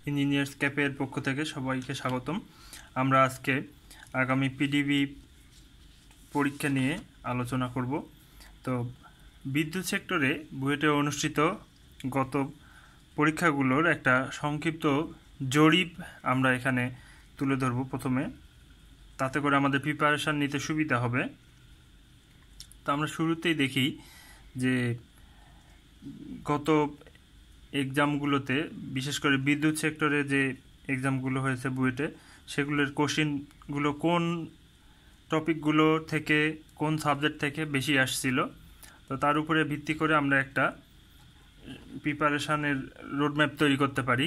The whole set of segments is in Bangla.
ইঞ্জিনিয়ার্স ক্যাপের পক্ষ থেকে সবাইকে স্বাগতম। আমরা আজকে আগামী পিডিবি পরীক্ষা নিয়ে আলোচনা করব। তো বিদ্যুৎ সেক্টরে বুয়েটে অনুষ্ঠিত গত পরীক্ষাগুলোর একটা সংক্ষিপ্ত জরিপ আমরা এখানে তুলে ধরব প্রথমে, তাতে করে আমাদের প্রিপারেশান নিতে সুবিধা হবে। তো আমরা শুরুতেই দেখি যে গত এক্সামগুলোতে, বিশেষ করে বিদ্যুৎ সেক্টরে যে এক্সামগুলো হয়েছে বুয়েটে, সেগুলোর কোশ্চিনগুলো কোন টপিকগুলো থেকে, কোন সাবজেক্ট থেকে বেশি আসছিল। তো তার উপরে ভিত্তি করে আমরা একটা প্রিপারেশানের রোডম্যাপ তৈরি করতে পারি।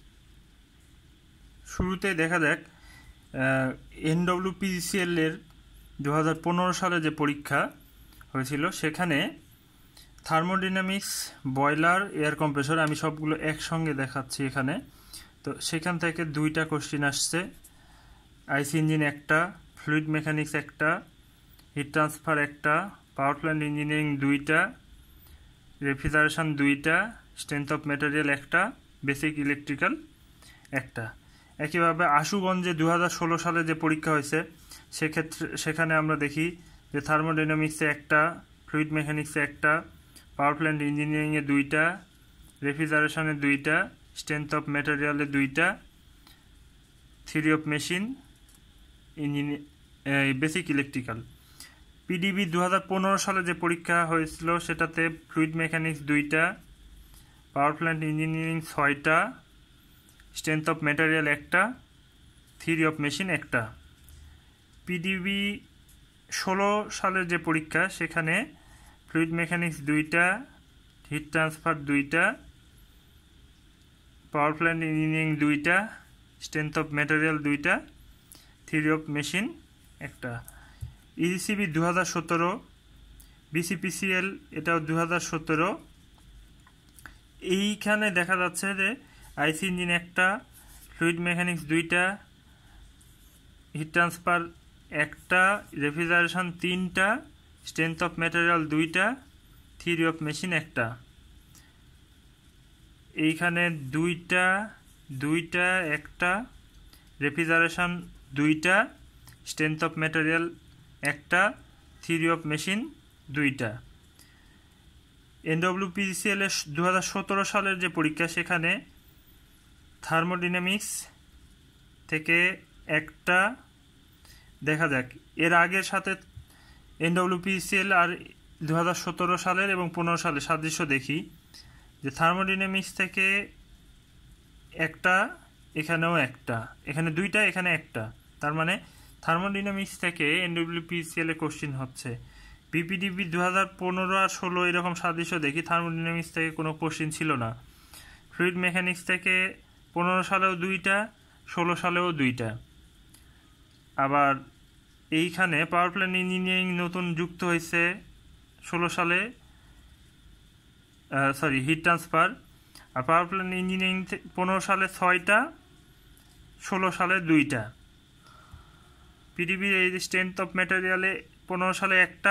শুরুতে দেখা যাক NWPCL এর 2015 সালে যে পরীক্ষা হয়েছিল, সেখানে থার্মোডাইনামিক্স, বয়লার, এয়ার কম্প্রেসর, আমি সবগুলো একসঙ্গে দেখাচ্ছি এখানে। তো সেখান থেকে 2টা কোশ্চিন আসছে। আইসি ইঞ্জিন একটা, ফ্লুইড মেকানিক্স একটা, হিট ট্রান্সফার একটা, পাওয়ার প্ল্যান্ট ইঞ্জিনিয়ারিং 2টা, রেফ্রিজারেশন 2টা, স্ট্রেংথ অফ ম্যাটেরিয়াল একটা, বেসিক ইলেকট্রিক্যাল একটা। একইভাবে আশুগঞ্জে 2016 সালে যে পরীক্ষা হয়েছে, সেখানে আমরা দেখি যে থার্মোডাইনামিক্সে একটা, ফ্লুইড মেকানিক্সে একটা, পাওয়ার প্ল্যান্ট ইঞ্জিনিয়ারিংয়ে 2টা, রেফ্রিজারেশনে 2টা, স্ট্রেংথ অফ ম্যাটেরিয়ালে 2টা, theory of machine, basic electrical. PDB 2015 সালে যে পরীক্ষা হয়েছিল, সেটাতে ফ্লুইড মেকানিক্স 2টা, পাওয়ার প্ল্যান্ট ইঞ্জিনিয়ারিং 6টা, স্ট্রেংথ অফ ম্যাটেরিয়াল একটা, থিওরি অফ মেশিন একটা। পিডিবি 16 সালের যে পরীক্ষা, সেখানে ফ্লুইড মেকানিক্স 2টা, হিট ট্রান্সফার 2টা, পাওয়ার প্ল্যান্ট ইঞ্জিনিয়ারিং 2টা, স্ট্রেংথ অফ ম্যাটেরিয়াল 2টা, থিওরি অফ মেশিন একটা। ইজিসিবি 2017, বিসিপিসিএল এটাও 2017। এইখানে দেখা যাচ্ছে যে আইসি ইঞ্জিন একটা, ফ্লুইড মেকানিক্স 2টা, হিট ট্রান্সফার একটা, রেফ্রিজারেশন 3টা, স্ট্রেংথ অফ ম্যাটেরিয়াল 2টা, থিওরি অফ মেশিন একটা। এইখানে 2টা একটা, রেফ্রিজারেশন 2টা, স্ট্রেংথ অফ ম্যাটেরিয়াল একটা, থিওরি অফ মেশিন 2টা। NWPCL এর 2017 সালের যে পরীক্ষা, সেখানে থার্মোডাইনামিক্স থেকে একটা। দেখা যাক এর আগের সাথে NWPCL আর 2017 সালের এবং 15 সালের সাদৃশ্য দেখি, যে থার্মোডাইনামিক্স থেকে একটা, এখানেও একটা, এখানে 2টা, এখানে একটা। তার মানে থার্মোডাইনামিক্স থেকে NWPCL এ কোশ্চিন হচ্ছে। বিপিডিবি 2015 আর 16 এরকম সাদৃশ্য দেখি, থার্মোডাইনামিক্স থেকে কোনো কোশ্চিন ছিল না। ফ্লুইড মেকানিক্স থেকে 15 সালেও 2টা, 16 সালেও 2টা। আবার এইখানে পাওয়ার প্ল্যান্ট ইঞ্জিনিয়ারিং নতুন যুক্ত হয়েছে 16 সালে, হিট ট্রান্সফার। আর পাওয়ার প্ল্যান্ট ইঞ্জিনিয়ারিং 15 সালে 6টা, 16 সালে 2টা। পিডিবির এই স্ট্রেংথ অফ ম্যাটেরিয়ালে 15 সালে একটা,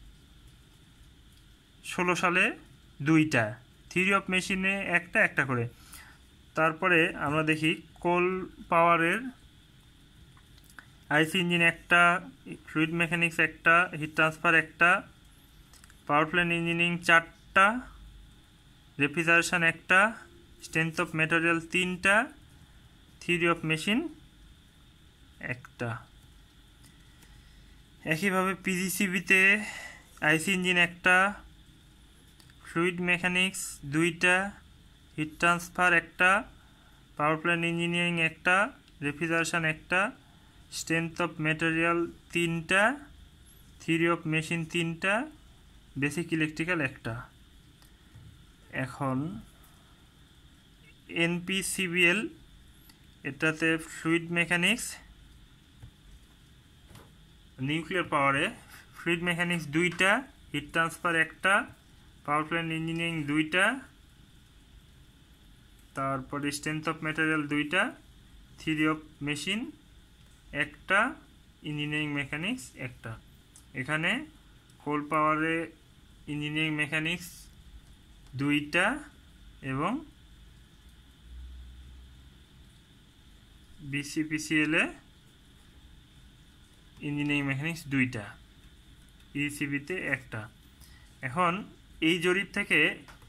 16 সালে 2টা, থিওরি অফ মেশিনে একটা করে। তারপরে আমরা দেখি কোল পাওয়ারের আইসি ইঞ্জিন একটা, ফ্লুইড মেকানিক্স একটা, হিট ট্রান্সফার একটা, পাওয়ার প্ল্যান্ট ইঞ্জিনিয়ারিং 4টা, রেফ্রিজারেশন একটা, স্ট্রেংথ অফ ম্যাটেরিয়াল 3টা, থিওরি অফ মেশিন একটা। একইভাবে পিজিসিবিতে আইসি ইঞ্জিন একটা, ফ্লুইড মেকানিক্স 2টা, হিট ট্রান্সফার একটা, পাওয়ার প্ল্যান্ট ইঞ্জিনিয়ারিং একটা, রেফ্রিজারেশন একটা, স্ট্রেংথ অফ ম্যাটেরিয়াল 3টা, থিওরি অফ মেশিন 3টা, বেসিক ইলেকট্রিক্যাল একটা। এখন NPCBL এটাতে ফ্লুইড মেকানিক্স, নিউক্লিয়ার পাওয়ারে ফ্লুইড মেকানিক্স 2টা, হিট ট্রান্সফার একটা, পাওয়ার প্ল্যান্ট ইঞ্জিনিয়ারিং 2টা, তারপরে স্ট্রেংথ অফ ম্যাটেরিয়াল 2টা, থিওরি অফ মেশিন একটা, ইঞ্জিনিয়ারিং মেকানিক্স একটা। এখানে কোল পাওয়ারে ইঞ্জিনিয়ারিং মেকানিক্স 2টা এবং BCPCL এ ইঞ্জিনিয়ারিং মেকানিক্স 2টা, ইসিবিতে 1টা। এখন এই জরিপ থেকে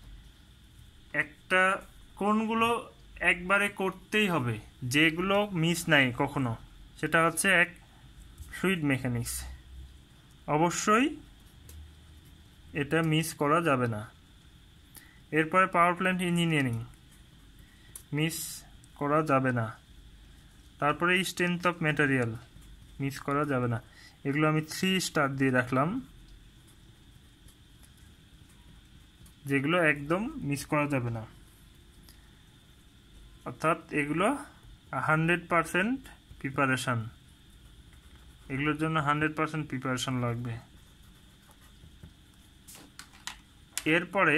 একটা কোনগুলো একবারে করতেই হবে, যেগুলো মিস নাই কখনো, সেটা হচ্ছে এক ফ্লুইড মেকানিক্স। অবশ্যই এটা মিস করা যাবে না। এরপরে পাওয়ার প্ল্যান্ট ইঞ্জিনিয়ারিং মিস করা যাবে না। তারপরে স্ট্রেংথ অফ ম্যাটেরিয়াল মিস করা যাবে না। এগুলো আমি 3 স্টার দিয়ে রাখলাম, যেগুলো একদম মিস করা যাবে না, অর্থাৎ এগুলো 100% প্রিপারেশন, এগুলোর জন্য 100% প্রিপারেশন লাগবে। এরপরে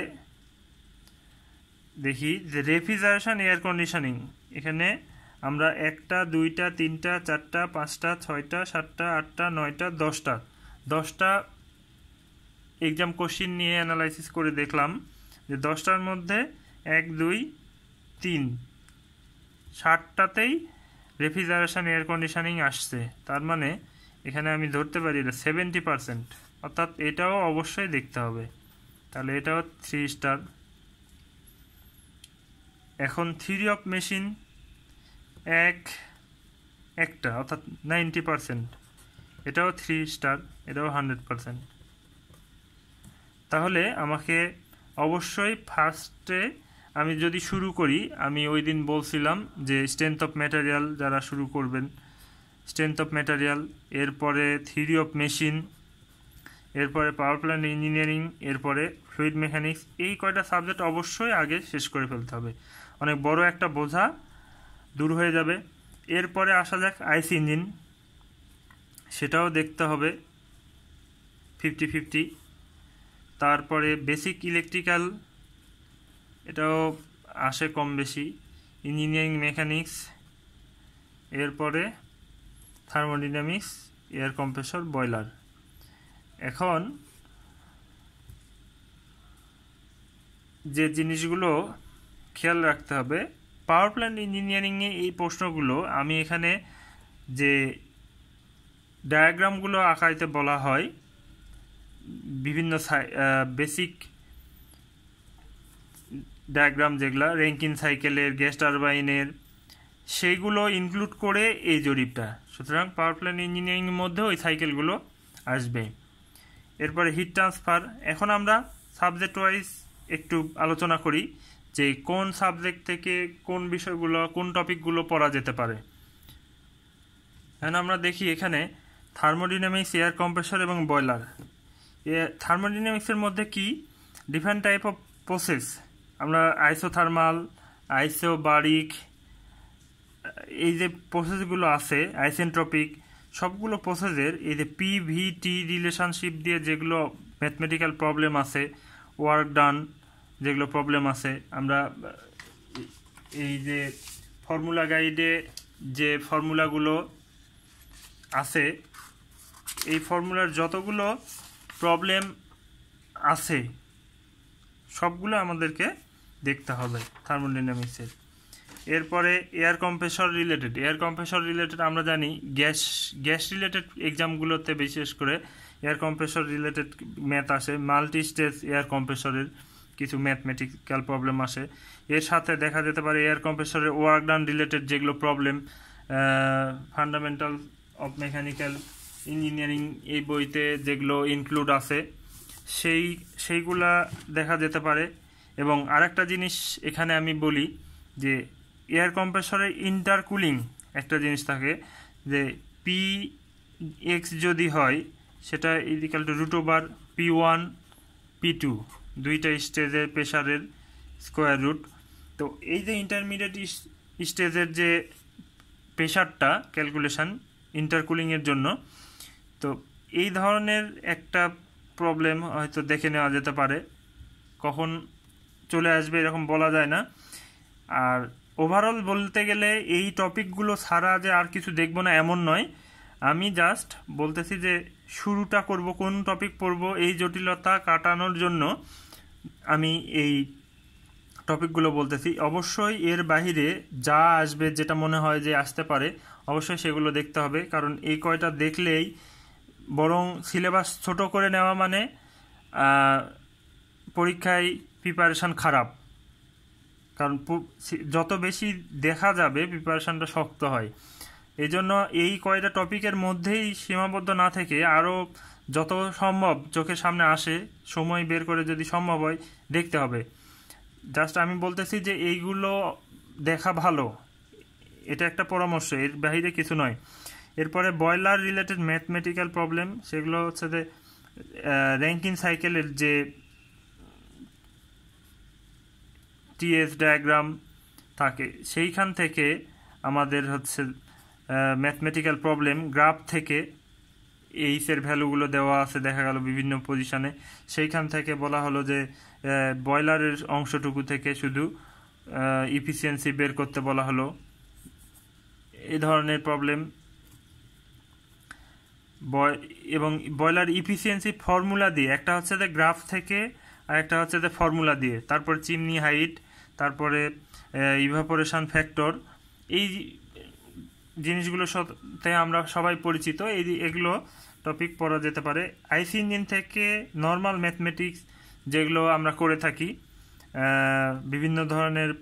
দেখি যে রেফ্রিজারেশন এয়ার কন্ডিশনিং, এখানে আমরা 1টা 2টা 3টা 4টা 5টা 6টা 7টা 8টা 9টা 10টা এক্সাম কোশ্চিন নিয়ে অ্যানালাইসিস করে দেখলাম যে 10টার মধ্যে 1 2 3 7টাতেই রেফ্রিজারেশন এয়ার কন্ডিশনিং আসছে। তার মানে এখানে আমি ধরতে পারি এটা 70%, অর্থাৎ এটাও অবশ্যই দেখতে হবে। তাহলে এটাও 3 স্টার। এখন থিওরি অফ মেশিন একটা অর্থাৎ 90%, এটাও 3 স্টার, এটাও 100%। তাহলে আমাকে অবশ্যই ফার্স্টে আমি যদি শুরু করি, আমি ওই দিন বলছিলাম যে স্ট্রেংথ অফ ম্যাটেরিয়াল যারা শুরু করবেন, স্ট্রেংথ অফ ম্যাটেরিয়াল, এরপরে থিওরি অফ মেশিন, এরপরে পাওয়ার প্ল্যান্ট ইঞ্জিনিয়ারিং, এরপরে ফ্লুইড মেকানিক্স, এই কয়টা সাবজেক্ট অবশ্যই আগে শেষ করে ফেলতে হবে। অনেক বড় একটা বোঝা দূর হয়ে যাবে। এরপরে আসা যাক আইসি ইঞ্জিন, সেটাও দেখতে হবে 50-50। তারপরে বেসিক ইলেকট্রিক্যাল, এটাও আসে কম বেশি, ইঞ্জিনিয়ারিং মেকানিক্স, এরপরে থার্মোডাইনামিক্স, এয়ার কম্প্রেসর, বয়লার। এখন যে জিনিসগুলো খেয়াল রাখতে হবে, পাওয়ার প্ল্যান্ট ইঞ্জিনিয়ারিংয়ে এই প্রশ্নগুলো আমি এখানে যে ডায়াগ্রামগুলো আঁকাইতে বলা হয়, বিভিন্ন বেসিক ডায়াগ্রাম যেগুলো র্যাঙ্কিন সাইকেলের, গ্যাস টারবাইনের, সেইগুলো ইনক্লুড করে এই জরিপটা। সুতরাং পাওয়ার প্ল্যান্ট ইঞ্জিনিয়ারিংয়ের মধ্যে ওই সাইকেলগুলো আসবে। এরপরে হিট ট্রান্সফার। এখন আমরা সাবজেক্ট ওয়াইজ একটু আলোচনা করি যে কোন সাবজেক্ট থেকে কোন বিষয়গুলো, কোন টপিকগুলো পড়া যেতে পারে। এখন আমরা দেখি এখানে থার্মোডাইনামিক্স, এয়ার কম্প্রেসর এবং বয়লার। থার্মোডাইনামিক্সের মধ্যে কি ডিফারেন্ট টাইপ অফ প্রসেস, আমরা আইসোথার্মাল, আইসোবারিক, এই যে প্রসেসগুলো আছে, আইসেন্ট্রপিক, সবগুলো প্রসেসের এই যে পিভিটি রিলেশনশিপ দিয়ে যেগুলো ম্যাথমেটিক্যাল প্রবলেম আছে, ওয়ার্ক ডান যেগুলো প্রবলেম আছে, আমরা এই যে ফর্মুলা গাইডে যে ফর্মুলাগুলো আছে, এই ফর্মুলার যতগুলো প্রবলেম আছে সবগুলো আমাদেরকে দেখতে হবে থার্মোডাইনামিক্সের। এরপরে এয়ার কম্প্রেসর রিলেটেড আমরা জানি গ্যাস রিলেটেড এক্সামগুলোতে বিশেষ করে এয়ার কম্প্রেসর রিলেটেড ম্যাথ আসে, মাল্টি স্টেজ এয়ার কম্প্রেসরের কিছু ম্যাথমেটিক্যাল প্রবলেম আসে। এর সাথে দেখা যেতে পারে এয়ার কম্প্রেসরের ওয়ার্ক ডান রিলেটেড যেগুলো problem, fundamental of mechanical engineering এই বইতে যেগুলো ইনক্লুড আছে সেইগুলা দেখা যেতে পারে। এবং আরেকটা জিনিস এখানে আমি বলি যে এয়ার কম্প্রেসরের ইন্টারকুলিং একটা জিনিস থাকে, যে Px যদি হয় সেটা ইকুয়াল টু √/P1 P2, দুইটা স্টেজের প্রেসারের স্কোয়ার রুট। তো এই যে ইন্টারমিডিয়েট স্টেজের যে প্রেসারটা ক্যালকুলেশন ইন্টারকুলিংয়ের জন্য, তো এই ধরনের একটা প্রবলেম হয়তো দেখে নেওয়া যেতে পারে, কখন চলে আসবে এরকম বলা যায় না। আর ওভারঅল বলতে গেলে এই টপিকগুলো ছাড়া যে আর কিছু দেখব না এমন নয়, আমি জাস্ট বলতেছি যে শুরুটা করব, কোন টপিক পড়ব, এই জটিলতা কাটানোর জন্য আমি এই টপিকগুলো বলতেছি। অবশ্যই এর বাহিরে যা আসবে, যেটা মনে হয় যে আসতে পারে, অবশ্যই সেগুলো দেখতে হবে, কারণ এই কয়টা দেখলেই বরং সিলেবাস ছোট করে নেওয়া মানে পরীক্ষায় প্রিপারেশান খারাপ, কারণ যত বেশি দেখা যাবে প্রিপারেশানটা শক্ত হয়। এই জন্য এই কয়টা টপিকের মধ্যেই সীমাবদ্ধ না থেকে আরও যত সম্ভব চোখের সামনে আসে সময় বের করে যদি সম্ভব হয় দেখতে হবে। জাস্ট আমি বলতেছি যে এইগুলো দেখা ভালো, এটা একটা পরামর্শ, এর বাইরে কিছু নয়। এরপরে বয়লার রিলেটেড ম্যাথমেটিক্যাল প্রবলেম, সেগুলো হচ্ছে যে র্যাঙ্কিং সাইকেলের যে টিএস ডায়াগ্রাম থাকে সেইখান থেকে আমাদের হচ্ছে ম্যাথমেটিক্যাল প্রবলেম, গ্রাফ থেকে এইচের ভ্যালুগুলো দেওয়া আছে দেখা গেল বিভিন্ন পজিশনে, সেইখান থেকে বলা হলো যে বয়লারের অংশটুকু থেকে শুধু ইফিসিয়েন্সি বের করতে বলা হলো। এই ধরনের প্রবলেম এবং বয়লার ইফিসিয়েন্সি ফর্মুলা দিয়ে, একটা হচ্ছে যে গ্রাফ থেকে আর একটা হচ্ছে যে ফর্মুলা দিয়ে, তারপর চিমনি হাইট, তারপরে ইভাপোরেশন ফ্যাক্টর, এই জিনিসগুলোর সাথে আমরা সবাই পরিচিত। এগুলো টপিক পড়া যেতে পারে। আইসি ইঞ্জিন থেকে নর্মাল ম্যাথমেটিক্স যেগুলো আমরা করে থাকি, বিভিন্ন ধরনের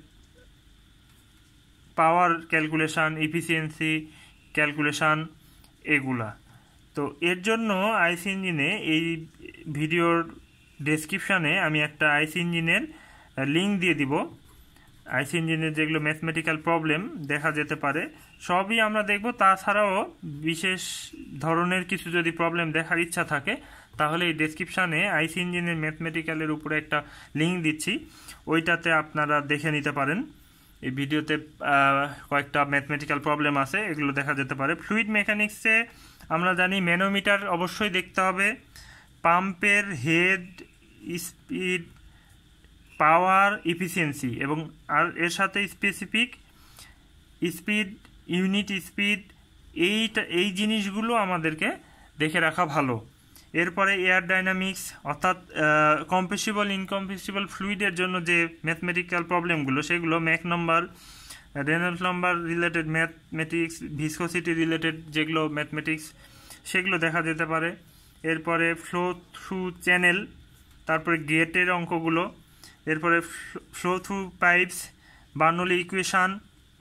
পাওয়ার ক্যালকুলেশান, ইফিসিয়েন্সি ক্যালকুলেশান, এগুলা। তো এর জন্য আইসি ইঞ্জিনে এই ভিডিওর ডেসক্রিপশানে আমি একটা আইসি ইঞ্জিনের লিঙ্ক দিয়ে দিব। আইসি ইঞ্জিনের যেগুলো ম্যাথমেটিক্যাল প্রবলেম দেখা যেতে পারে সবই আমরা দেখব। তাছাড়াও বিশেষ ধরনের কিছু যদি প্রবলেম দেখার ইচ্ছা থাকে তাহলে এই ডেসক্রিপশানে আইসি ইঞ্জিনের ম্যাথমেটিক্যালের উপরে একটা লিঙ্ক দিচ্ছি, ওইটাতে আপনারা দেখে নিতে পারেন। এই ভিডিওতে কয়েকটা ম্যাথমেটিক্যাল প্রবলেম আছে, এগুলো দেখা যেতে পারে। ফ্লুইড মেকানিক্সে আমরা জানি ম্যানোমিটার অবশ্যই দেখতে হবে, পাম্পের হেড, স্পিড, পাওয়ার, ইফিসিয়েন্সি, এবং আর এর সাথে স্পেসিফিক স্পিড, ইউনিট স্পিড, এই জিনিসগুলো আমাদেরকে দেখে রাখা ভালো। এরপরে এয়ার ডাইনামিক্স, অর্থাৎ কম্প্রেসিবল ইনকম্প্রেসিবল ফ্লুইডের জন্য যে ম্যাথমেটিক্যাল প্রবলেমগুলো, সেগুলো Mach number, Reynolds number related mathematics, viscosity related যেগুলো ম্যাথমেটিক্স, সেগুলো দেখা যেতে পারে। এরপরে ফ্লো থ্রু চ্যানেল, তারপরে গেটের অঙ্কগুলো, এরপরে flow through pipes, Bernoulli equation,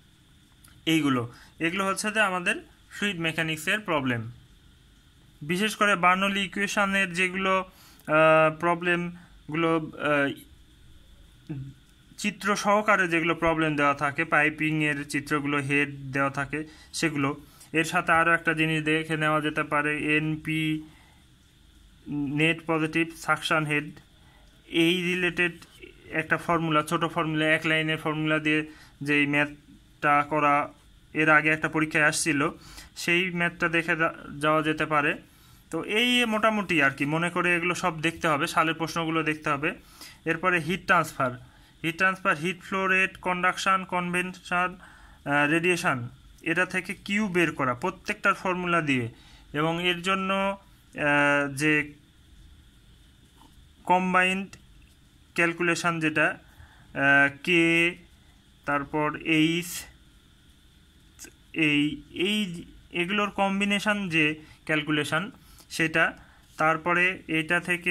এগুলো হচ্ছে যে আমাদের ফ্লুইড মেকানিক্সের প্রবলেম। বিশেষ করে বার্নৌলি ইকুয়েশানের যেগুলো প্রবলেমগুলো চিত্র সহকারে যেগুলো প্রবলেম দেওয়া থাকে, পাইপিংয়ের চিত্রগুলো হেড দেওয়া থাকে সেগুলো। এর সাথে আরও একটা জিনিস দেখে নেওয়া যেতে পারে, NP, net positive suction head, এই রিলেটেড একটা ফর্মুলা, ছোট ফর্মুলা, এক লাইনের ফর্মুলা দিয়ে যেই ম্যাথটা করা এর আগে একটা পরীক্ষায় আসছিল, সেই ম্যাথটা দেখে যাওয়া যেতে পারে। তো এই মোটামুটি আর কি, মনে করে এগুলো সব দেখতে হবে, সালের প্রশ্নগুলো দেখতে হবে। এরপরে heat transfer, heat flow rate, conduction, convection, radiation, এটা থেকে কিউ বের করা প্রত্যেকটার ফর্মুলা দিয়ে, এবং এর জন্য যে কম্বাইন্ড ক্যালকুলেশান যেটা কে, তারপর এইচ, এগুলোর কম্বিনেশান যে ক্যালকুলেশান সেটা, তারপরে এটা থেকে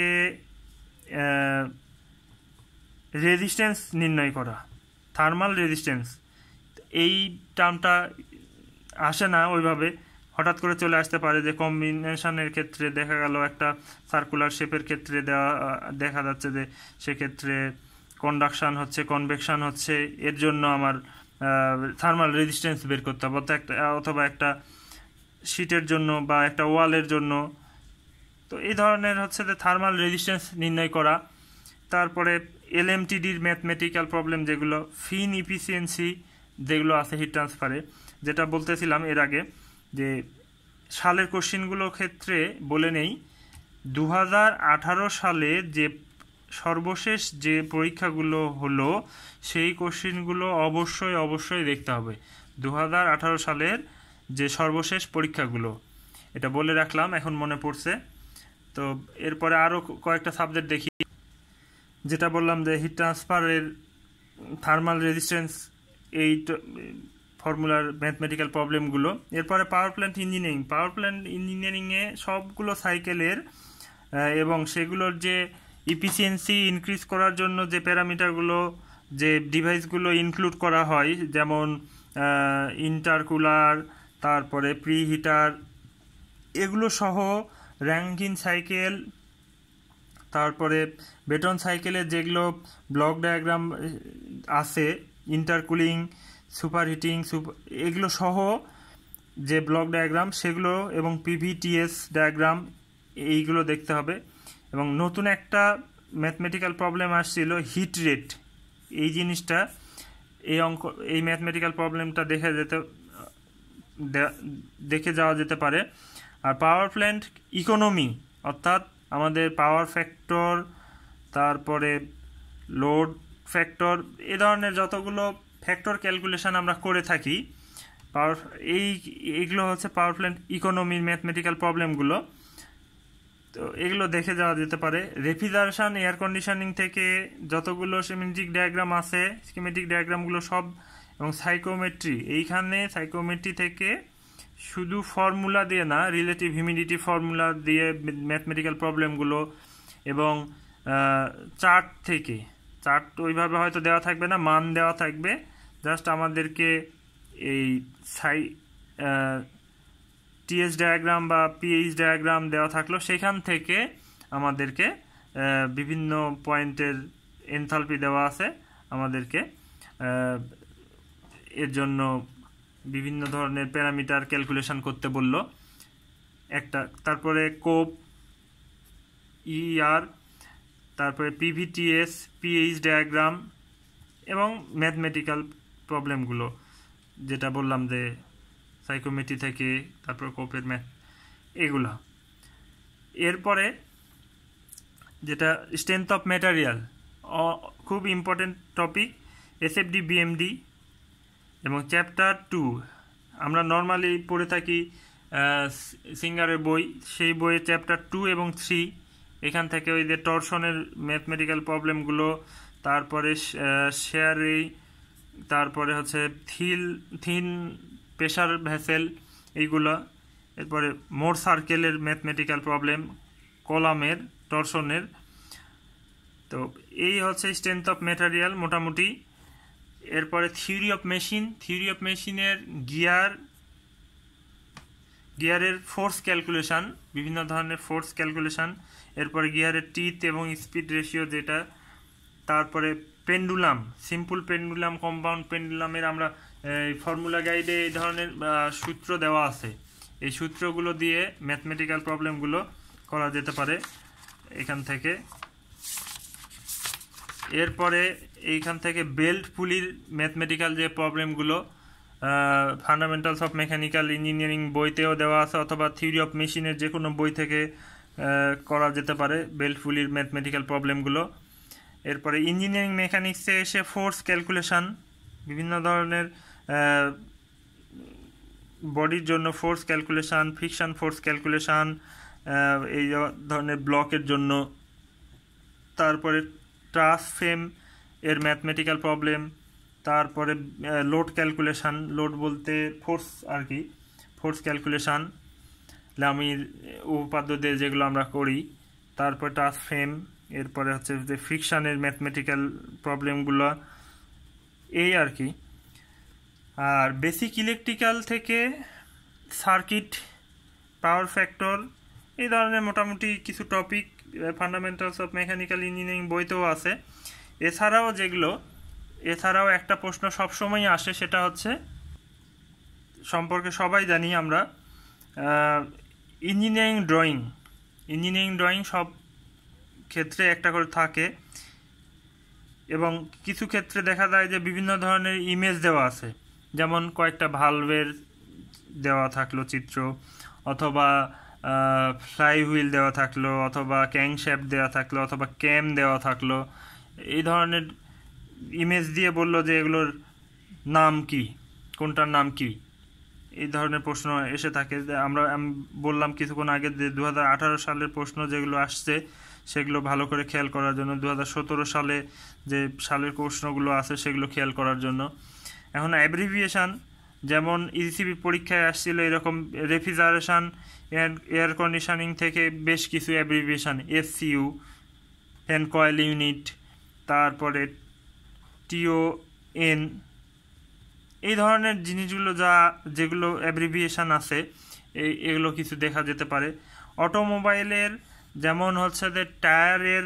রেজিস্ট্যান্স নির্ণয় করা, থার্মাল রেজিস্ট্যান্স, এই টার্মটা আসে না ওইভাবে, হঠাৎ করে চলে আসতে পারে যে কম্বিনেশনের ক্ষেত্রে দেখা গেল একটা সার্কুলার শেপের ক্ষেত্রে দেখা যাচ্ছে যে সেক্ষেত্রে কন্ডাকশান হচ্ছে, কনভেকশান হচ্ছে, এর জন্য আমার থার্মাল রেজিস্ট্যান্স বের করতে হবে, অথবা একটা শীটের জন্য বা একটা ওয়ালের জন্য। তো এই ধরনের হচ্ছে যে থার্মাল রেজিস্ট্যান্স নির্ণয় করা। তারপরে এলএমটিডির ম্যাথমেটিক্যাল প্রবলেম যেগুলো, ফিন ইফিসিয়েন্সি যেগুলো আছে হিট ট্রান্সফারে, যেটা বলতেছিলাম এর আগে যে সালের কোশ্চিনগুলোর ক্ষেত্রে বলে নেই, 2018 সালে যে সর্বশেষ যে পরীক্ষাগুলো হলো সেই কোশ্চিনগুলো অবশ্যই দেখতে হবে। 2018 সালের যে সর্বশেষ পরীক্ষাগুলো, এটা বলে রাখলাম, এখন মনে পড়ছে। তো এরপরে আরও কয়েকটা সাবজেক্ট দেখি, যেটা বললাম যে হিট ট্রান্সফারের থার্মাল রেজিস্ট্যান্স, এই ফর্মুলার ম্যাথমেটিক্যাল প্রবলেমগুলো। এরপরে পাওয়ার প্ল্যান্ট ইঞ্জিনিয়ারিংয়ে সবগুলো সাইকেলের এবং সেগুলোর যে ইফিসিয়েন্সি ইনক্রিজ করার জন্য যে প্যারামিটারগুলো, যে ডিভাইসগুলো ইনক্লুড করা হয়, যেমন ইন্টারকুলার, তারপরে প্রি হিটার, এগুলো সহ র্যাঙ্কিন সাইকেল, তারপরে বেটন সাইকেলের যেগুলো ব্লক ডায়াগ্রাম আছে, ইন্টারকুলিং, সুপারহিটিং, এগুলো সহ যে ব্লক ডায়াগ্রাম সেগুলো, এবং পিভিটিএস ডায়াগ্রাম, এইগুলো দেখতে হবে। এবং নতুন একটা ম্যাথমেটিক্যাল প্রবলেম আসছিল হিট রেট, এই জিনিসটা, এই ম্যাথমেটিক্যাল প্রবলেমটা দেখে যাওয়া যেতে পারে। আর পাওয়ার প্ল্যান্ট ইকোনমি, অর্থাৎ আমাদের পাওয়ার ফ্যাক্টর, তারপরে লোড ফ্যাক্টর, এই ধরনের যতগুলো ফ্যাক্টর ক্যালকুলেশন আমরা করে থাকি এইগুলো হচ্ছে পাওয়ার প্ল্যান্ট ইকোনমির ম্যাথমেটিক্যাল প্রবলেমগুলো। তো এগুলো দেখে যাওয়া যেতে পারে। রেফ্রিজারেশন, এয়ার কন্ডিশনিং থেকে যতগুলো স্কিমেটিক ডায়াগ্রাম আছে, স্কিমেটিক ডায়াগ্রামগুলো সব, এবং সাইকোমেট্রি, এইখানে সাইকোমেট্রি থেকে শুধু ফর্মুলা দিয়ে না, রিলেটিভ হিউমিডিটি ফর্মুলা দিয়ে ম্যাথমেটিক্যাল প্রবলেমগুলো, এবং চার্ট থেকে, চার্ট ওইভাবে হয়তো দেওয়া থাকবে না, মান দেওয়া থাকবে, জাস্ট আমাদেরকে এই টিএস ডায়াগ্রাম বা পিএইচ ডায়াগ্রাম দেওয়া থাকলো, সেখান থেকে আমাদেরকে বিভিন্ন পয়েন্টের এনথালপি দেওয়া আছে, আমাদেরকে এর জন্য বিভিন্ন ধরনের প্যারামিটার ক্যালকুলেশন করতে বলল একটা। তারপরে কোপ, ইআর, তারপরে পিভিটিএস, পিএইচ ডায়াগ্রাম, এবং ম্যাথমেটিক্যাল প্রবলেমগুলো যেটা বললাম যে সাইকোমেট্রি থেকে, তারপর কোপের ম্যাথ, এগুলা। এরপরে যেটা স্ট্রেংথ অফ ম্যাটেরিয়াল, খুব ইম্পর্টেন্ট টপিক, এসএফডি, বিএমডি, এবং চ্যাপ্টার 2 আমরা নর্মালি পড়ে থাকি সিঙ্গারের বই, সেই বইয়ে চ্যাপ্টার 2 এবং 3, এখান থেকে ওই যে টরশনের ম্যাথমেটিক্যাল প্রবলেমগুলো, তারপরে শেয়ারি, তারপরে হচ্ছে থিন প্রেশার ভেসেল, এইগুলো। এরপরে মোর সার্কেলের ম্যাথমেটিক্যাল প্রবলেম, কলামের, টরশনের। তো এই হচ্ছে স্ট্রেংথ অফ ম্যাটেরিয়াল মোটামুটি। এরপরে থিওরি অফ মেশিনের গিয়ারের ফোর্স ক্যালকুলেশন, বিভিন্ন ধরনের ফোর্স ক্যালকুলেশন। এরপরে গিয়ারের টিথ এবং স্পিড রেশিও যেটা। তারপরে পেন্ডুলাম, সিম্পল পেন্ডুলাম, কম্পাউন্ড পেন্ডুলামের আমরা ফর্মুলা গাইডে এই ধরনের সূত্র দেওয়া আছে, এই সূত্রগুলো দিয়ে ম্যাথমেটিক্যাল প্রবলেমগুলো করা যেতে পারে এখান থেকে। এরপরে এইখান থেকে বেল্ট পুলির ম্যাথমেটিক্যাল যে প্রবলেমগুলো ফান্ডামেন্টালস অফ মেকানিক্যাল ইঞ্জিনিয়ারিং বইতেও দেওয়া আছে, অথবা থিওরি অফ মেশিনের যে কোনো বই থেকে করা যেতে পারে বেল্ট পুলির ম্যাথমেটিক্যাল প্রবলেমগুলো। এরপরে ইঞ্জিনিয়ারিং মেকানিক্সে এসে ফোর্স ক্যালকুলেশন, বিভিন্ন ধরনের বডির জন্য force calculation, friction force calculation, এই ধরনের ব্লকের জন্য। তারপরে ট্রাস ফ্রেম এর ম্যাথমেটিক্যাল প্রবলেম, তারপরে লোড ক্যালকুলেশন, লোড বলতে ফোর্স আর কি, ফোর্স ক্যালকুলেশন লামির উপপাদ্য দিয়ে যেগুলো আমরা করি। তারপর ট্রাস ফ্রেম, এরপরে হচ্ছে যে ফ্রিকশানের ম্যাথমেটিক্যাল প্রবলেমগুলো, এই আর কি। আর বেসিক ইলেকট্রিক্যাল থেকে সার্কিট, পাওয়ার ফ্যাক্টর, এই ধরনের মোটামুটি কিছু topic fundamentals of mechanical engineering বইতেও আছে। এছাড়াও একটা প্রশ্ন সবসময় আসে, সেটা হচ্ছে সম্পর্কে সবাই জানি আমরা, ইঞ্জিনিয়ারিং ড্রয়িং সব ক্ষেত্রে একটা করে থাকে, এবং কিছু ক্ষেত্রে দেখা যায় যে বিভিন্ন ধরনের ইমেজ দেওয়া আছে, যেমন কয়েকটা ভালভের দেওয়া থাকলো চিত্র, অথবা ফ্লাই হুইল দেওয়া থাকলো, অথবা ক্যাংশ্যাফট দেওয়া থাকলো, অথবা ক্যাম দেওয়া থাকলো। এই ধরনের ইমেজ দিয়ে বললো যে এগুলোর নাম কি, কোনটার নাম কি, এই ধরনের প্রশ্ন এসে থাকে। আমি বললাম কিছুক্ষণ আগে যে 2018 সালের প্রশ্ন যেগুলো আসছে, সেগুলো ভালো করে খেয়াল করার জন্য, 2017 সালে যে সালের প্রশ্নগুলো আছে সেগুলো খেয়াল করার জন্য। এখন অ্যাব্রিভিয়েশান, যেমন ইসিবি পরীক্ষায় আসছিল এরকম রেফ্রিজারেশন এয়ার কন্ডিশনিং থেকে বেশ কিছু abbreviation, FCU, fan coil unit, তারপরে টিওএন, এই ধরনের জিনিসগুলো যেগুলো অ্যাব্রিভিয়েশান আছে এগুলো কিছু দেখা যেতে পারে। অটোমোবাইলের যেমন হচ্ছে যে টায়ারের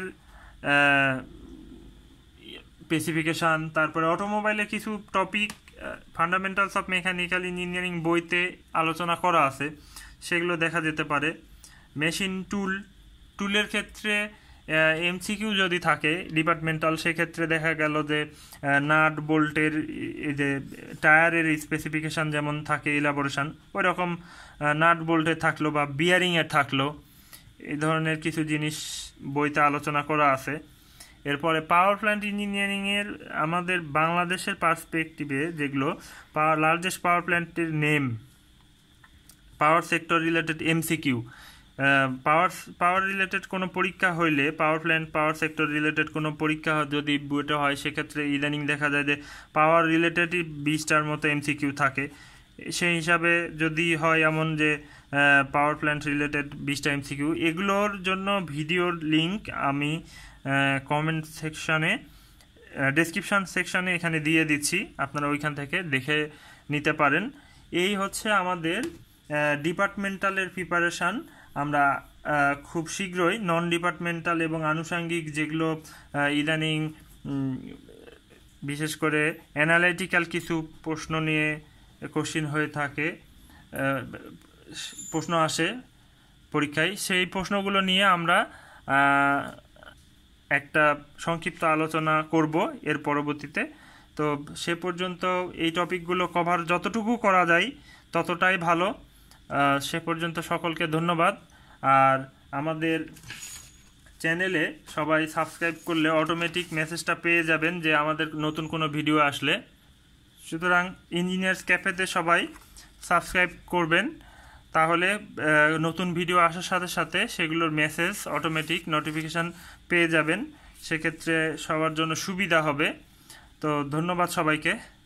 স্পেসিফিকেশান, তারপরে অটোমোবাইলে কিছু topic fundamentals of mechanical engineering বইতে আলোচনা করা আছে, সেগুলো দেখা যেতে পারে। মেশিন টুলের ক্ষেত্রে এমসিকিউ যদি থাকে ডিপার্টমেন্টাল, সেক্ষেত্রে দেখা গেল যে নাট বোল্টের এই যে টায়ারের স্পেসিফিকেশান যেমন থাকে ইলাবোরেশন, ওই রকম নাট বোল্টের থাকলো বা বিয়ারিংয়ের থাকলো, এই ধরনের কিছু জিনিস বইতে আলোচনা করা আছে। এরপরে পাওয়ার প্ল্যান্ট ইঞ্জিনিয়ারিংয়ের আমাদের বাংলাদেশের পার্সপেক্টিভে যেগুলো লার্জেস্ট পাওয়ার প্ল্যান্টের name, power sector related MCQ, power related কোনো পরীক্ষা হইলে, power plant power sector related কোনো পরীক্ষা যদি বইটা হয়, সেক্ষেত্রে ইদানিং দেখা যায় যে পাওয়ার রিলেটেডই 20টার মতো এমসিকিউ থাকে। সেই হিসাবে যদি হয় এমন যে পাওয়ার প্ল্যান্ট রিলেটেড 20টা এমসিকিউ, এগুলোর জন্য ভিডিওর লিঙ্ক আমি কমেন্ট সেকশানে, ডেসক্রিপশান সেকশানে এখানে দিয়ে দিচ্ছি, আপনারা ওইখান থেকে দেখে নিতে পারেন। এই হচ্ছে আমাদের ডিপার্টমেন্টালের প্রিপারেশান। আমরা খুব শীঘ্রই নন ডিপার্টমেন্টাল এবং আনুষঙ্গিক যেগুলো ইদানিং বিশেষ করে অ্যানালাইটিক্যাল কিছু প্রশ্ন নিয়ে কোশ্চিন হয়ে থাকে, প্রশ্ন আসে পরীক্ষায়, সেই প্রশ্নগুলো নিয়ে আমরা একটা সংক্ষিপ্ত আলোচনা করব এর পরবর্তীতে। তো সে পর্যন্ত এই টপিকগুলো কভার যতটুকু করা যায় ততটাই ভালো। সে পর্যন্ত সকলকে ধন্যবাদ। আর আমাদের চ্যানেলে সবাই সাবস্ক্রাইব করলে অটোমেটিক মেসেজটা পেয়ে যাবেন যে আমাদের নতুন কোনো ভিডিও আসলে। সুতরাং ইঞ্জিনিয়ার্স ক্যাফেতে সবাই সাবস্ক্রাইব করবেন, তাহলে নতুন ভিডিও আসার সাথে সাথে সেগুলোর মেসেজ অটোমেটিক নোটিফিকেশান পেয়ে যাবেন, সেক্ষেত্রে সবার জন্য সুবিধা হবে। তো ধন্যবাদ সবাইকে।